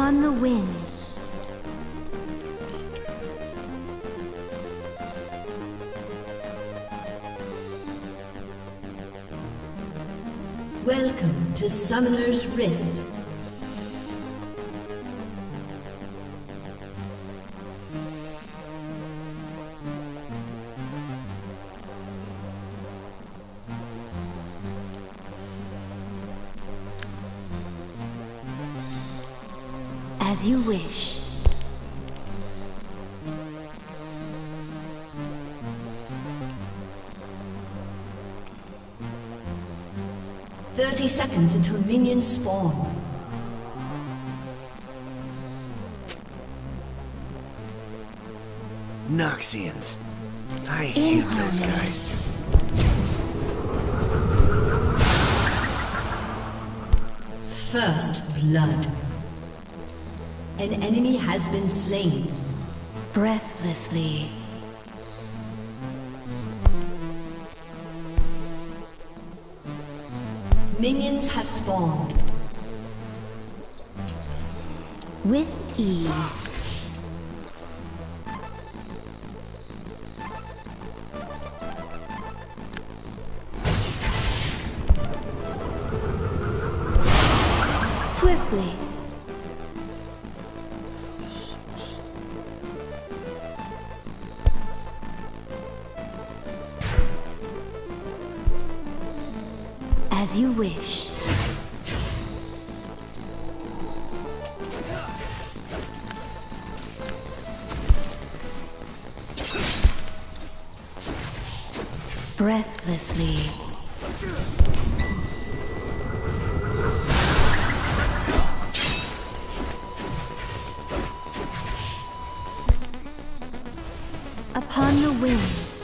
Upon the wind. Welcome to Summoner's Rift. As you wish. "30 seconds until minions spawn." Noxians. I hate those guys. First blood. An enemy has been slain. Breathlessly. Minions have spawned. With ease. Swiftly. As you wish. Breathlessly. Upon the wind.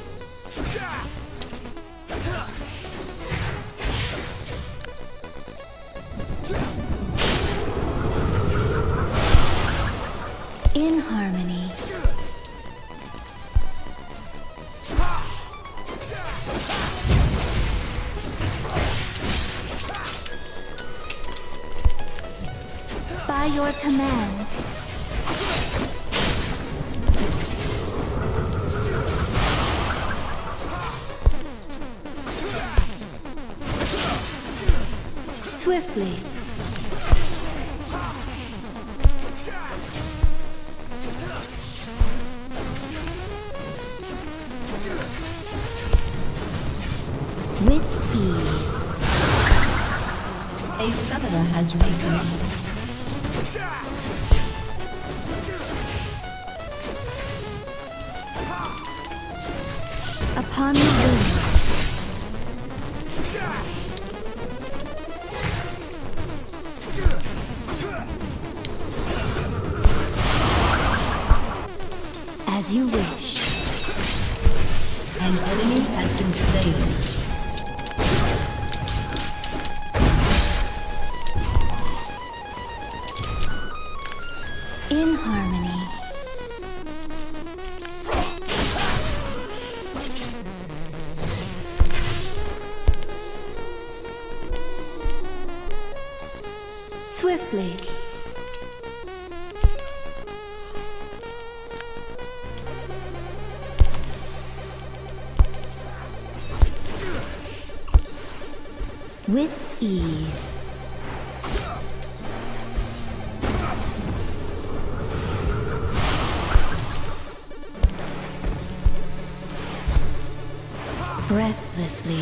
In harmony. By your command. Swiftly. With ease. A summoner has reconnected. Upon the wind. As you wish. An enemy has been slain. In harmony. Swiftly. With ease. Breathlessly.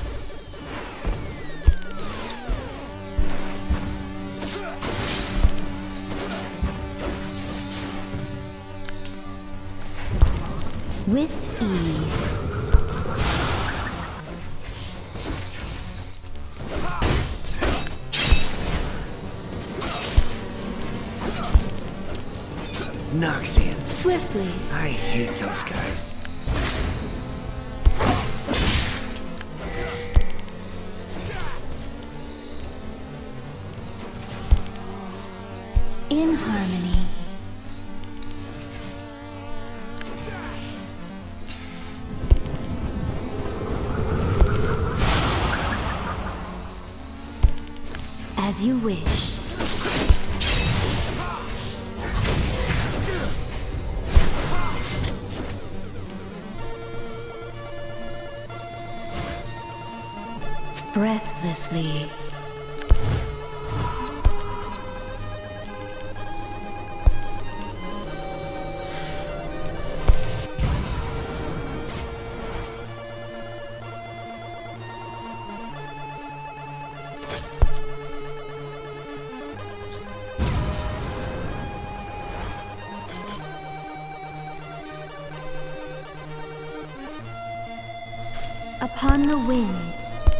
With ease. Noxians. Swiftly. I hate those guys. In harmony. As you wish. breathlessly. Upon the wind.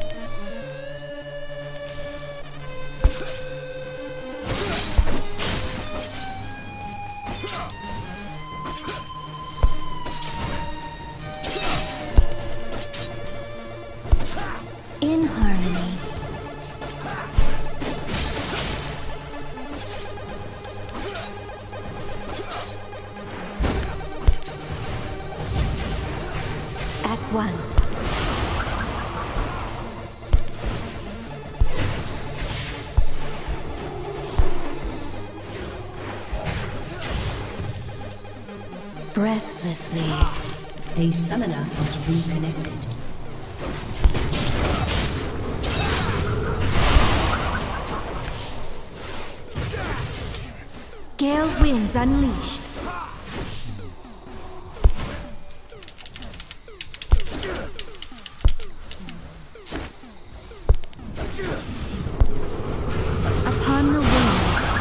In harmony. At one. Breathlessly. A summoner has reconnected. Gale winds unleashed. Upon the wind.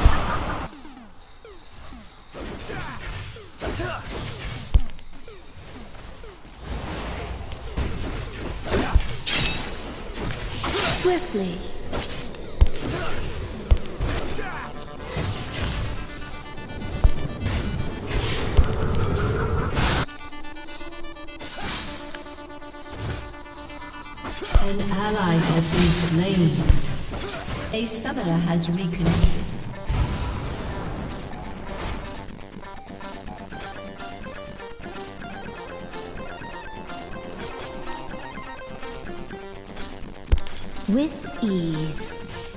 Swiftly. An ally has been slain. A summoner has reconnected. With ease.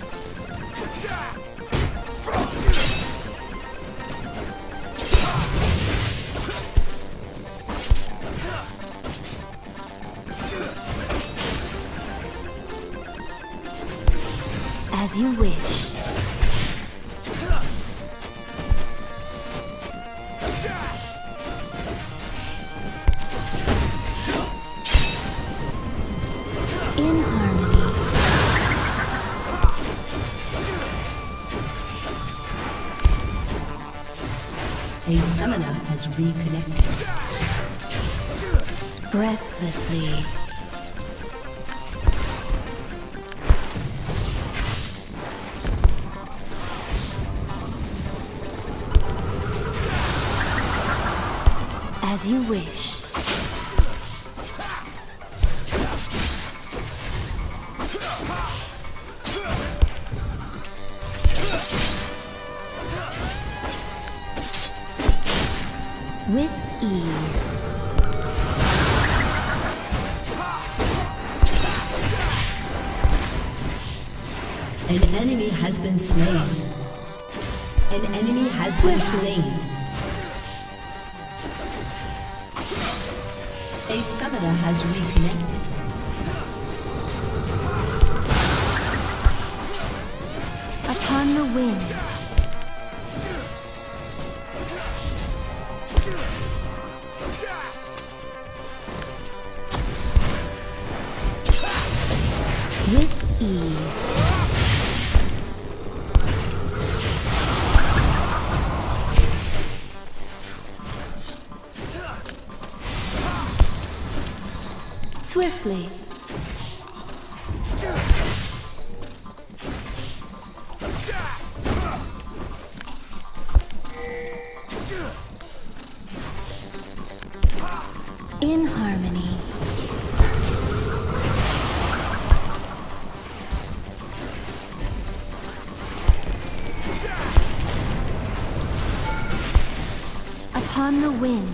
As you wish. In harmony. A summoner has reconnected. Breathlessly. As you wish. With ease. An enemy has been slain. An enemy has been slain. A summoner has reconnected. Upon the wind. With ease. Swiftly. In harmony. Upon the wind.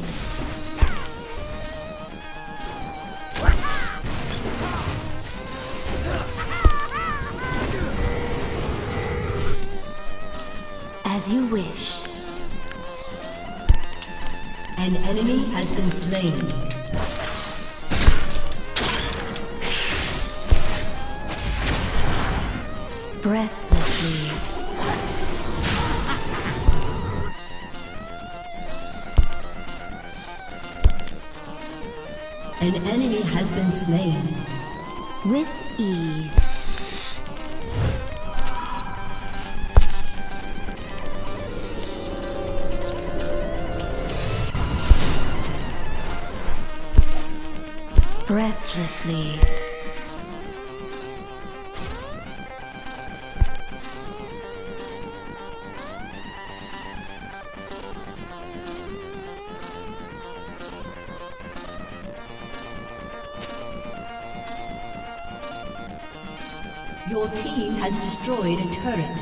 As you wish. An enemy has been slain. Breathlessly. An enemy has been slain. With ease. Breathlessly. Your team has destroyed a turret.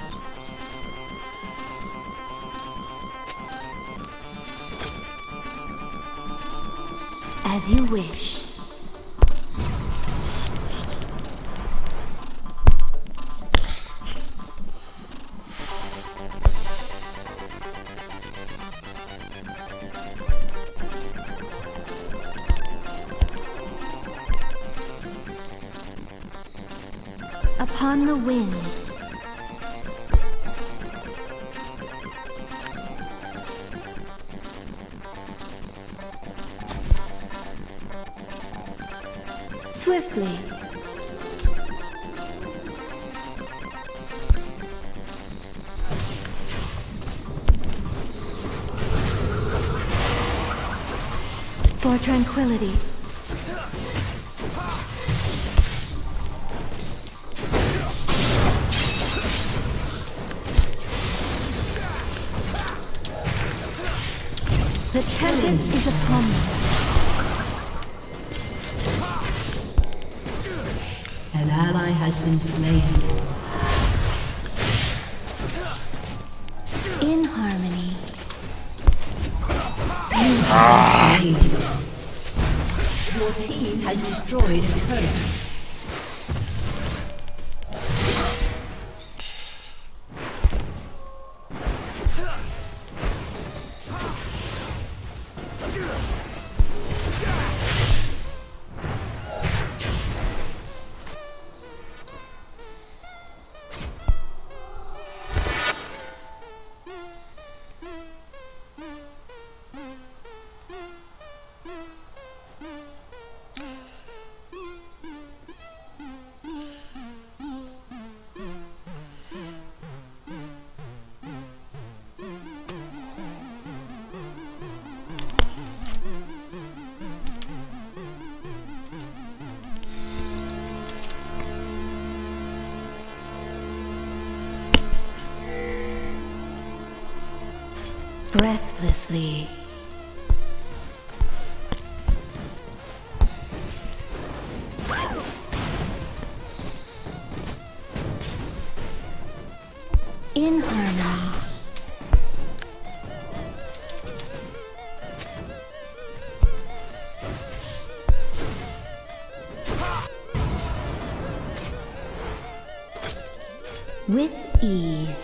As you wish. Upon the wind. Swiftly. For tranquility. The tempest is upon me. An ally has been slain. In harmony. You have been slain. Your team has destroyed a turret. Breathlessly. In harmony. With ease.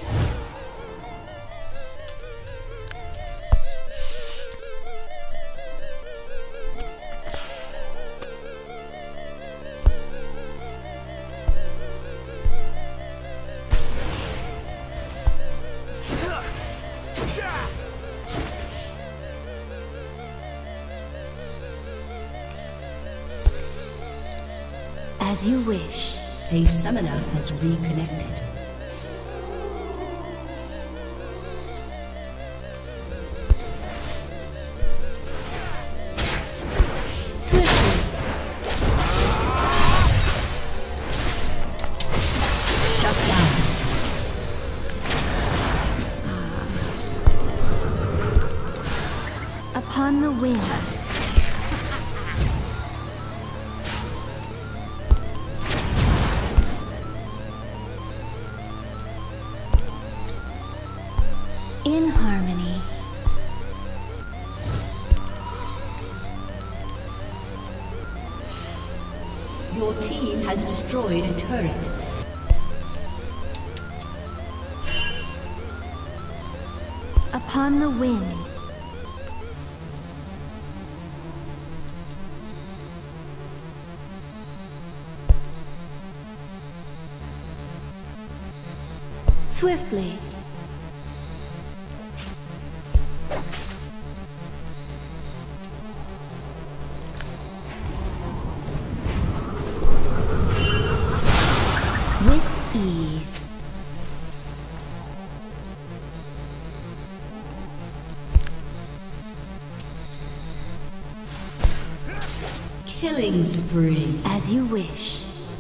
As you wish. A summoner has reconnected. Swiftly. Shut down. Upon the wind. In harmony. Your team has destroyed a turret. Upon the wind. Swiftly. With ease. Killing spree. As you wish.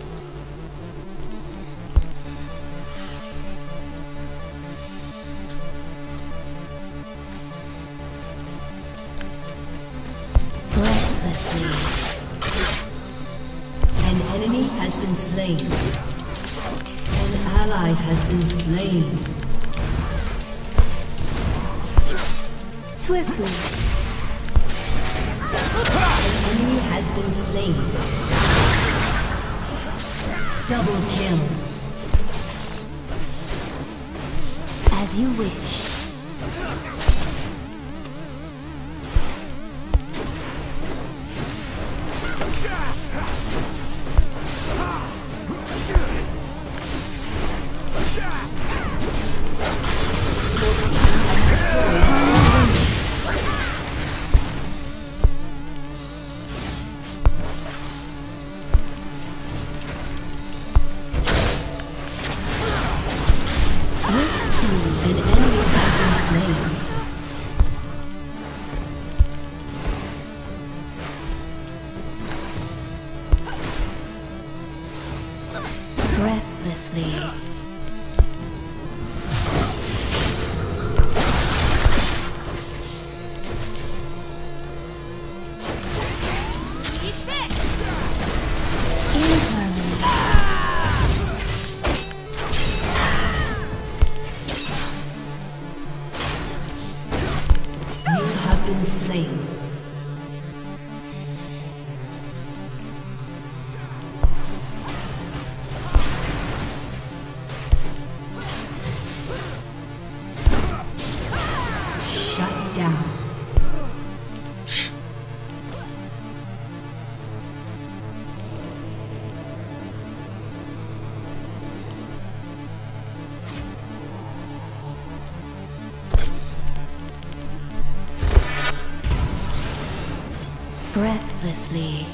Breathlessly. An enemy has been slain. An ally has been slain. Swiftly. An enemy has been slain. Double kill. As you wish. Breathlessly. In harmony. You have been slain. Breathlessly.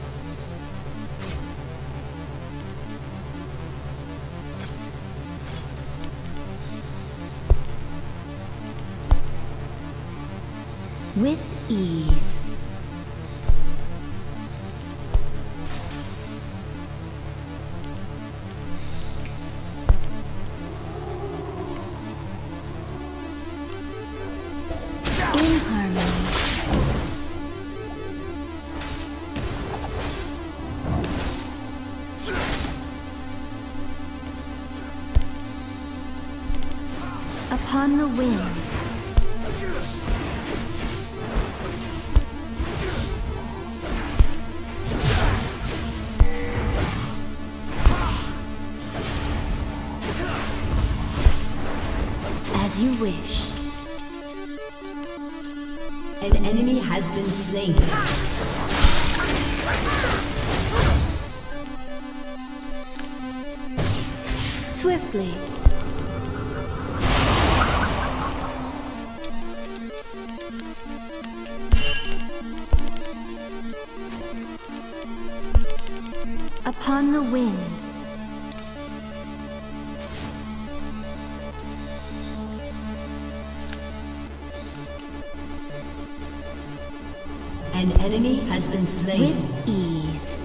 With ease. In harmony. Upon the wind. As you wish. An enemy has been slain. Swiftly. Upon the wind. An enemy has been slain. With ease.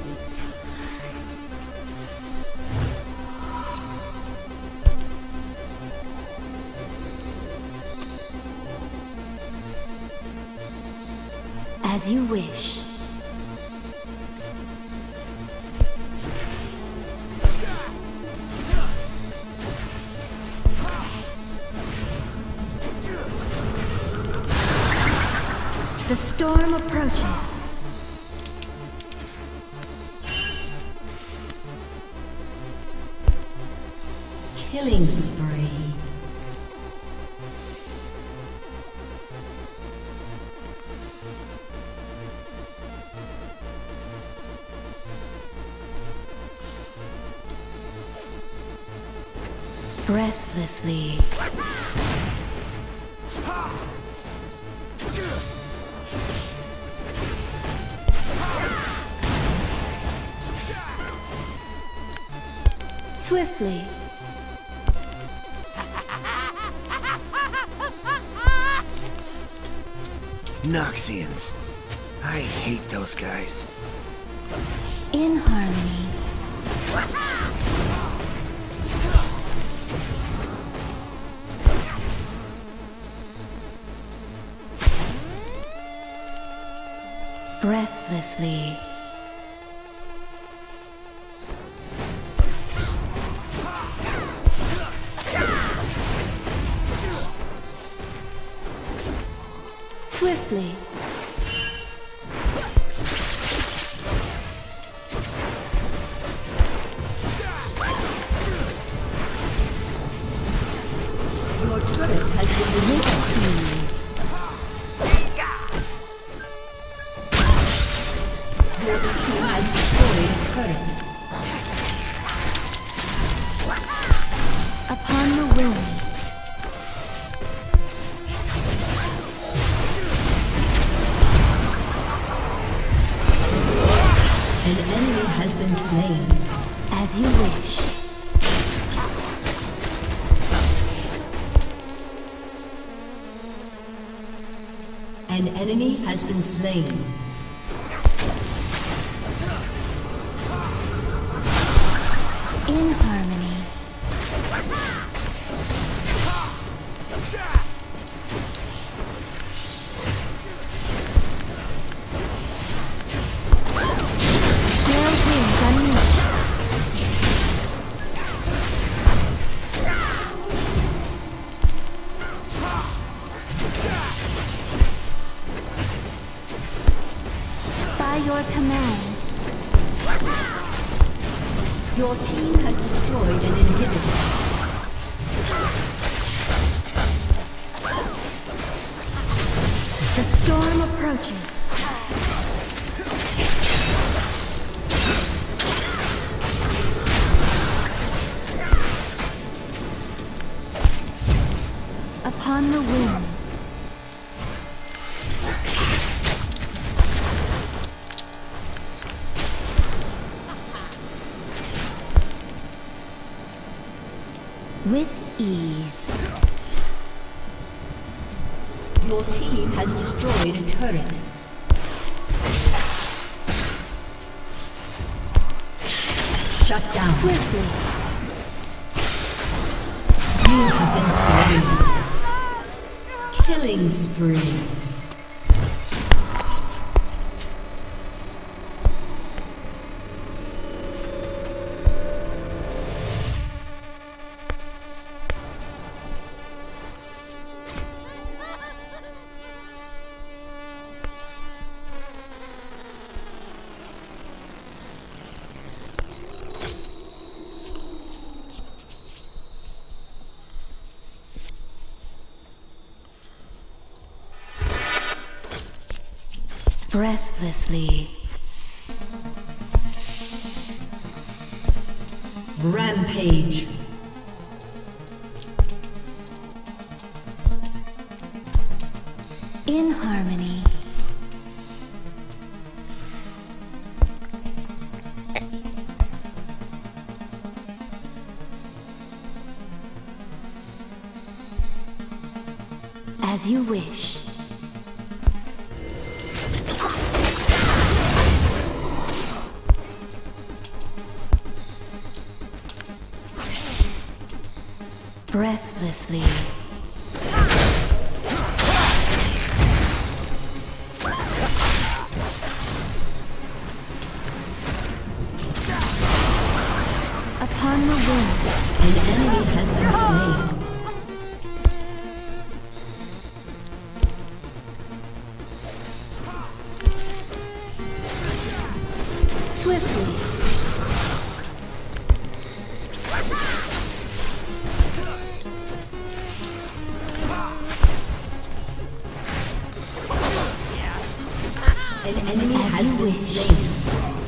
As you wish. The storm approaches. Killing spree. Breathlessly. Swiftly. Noxians. I hate those guys. In harmony. Breathlessly. Swiftly. Your turret has been destroyed. Your team has destroyed a turret. Upon the wind. An enemy has been slain. As you wish. An enemy has been slain. In harmony. Gale winds unleashed. By your command. Your team has destroyed an inhibitor. The storm approaches. Upon the wind. With ease. Your team has destroyed a turret. Shut down. Swiftly. You have been slain. Killing spree. Breathlessly. Rampage. In harmony. As you wish. Breathlessly. Upon the wind. An enemy has been slain. Swiftly. An enemy has been slain.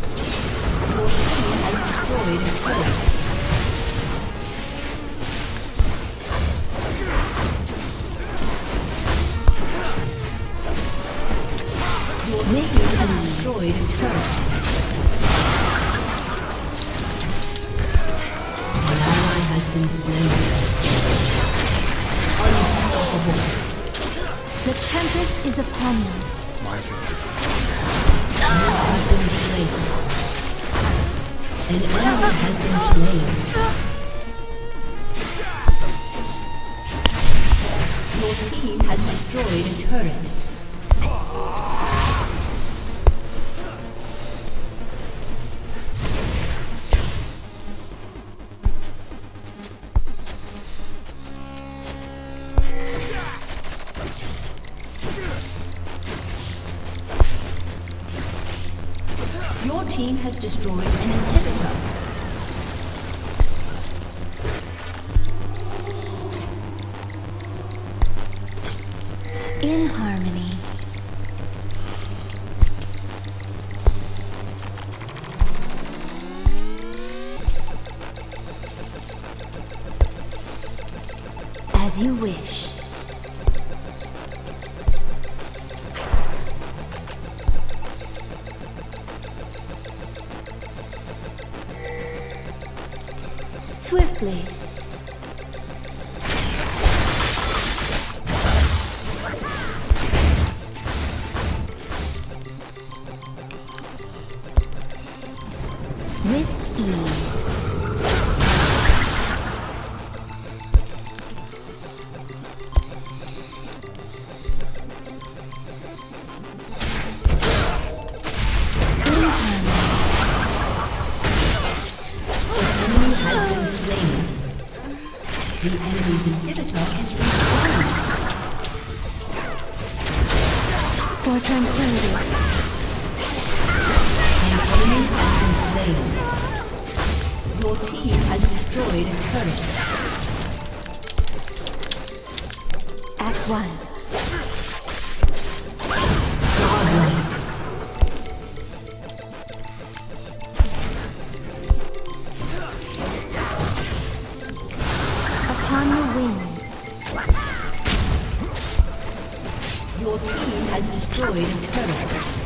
Your team has destroyed a turret. been slain. Unstoppable. The tempest is upon you. My turn. You have been slain. An enemy has been slain. Your team has destroyed a turret. Your team has destroyed an inhibitor. In harmony. As you wish. Swiftly. With ease. The enemy's inhibitor is respawned. For tranquility. An enemy has been slain. Your team has destroyed a turret. At one. Godlike. Upon the wind. Your team has destroyed a turret.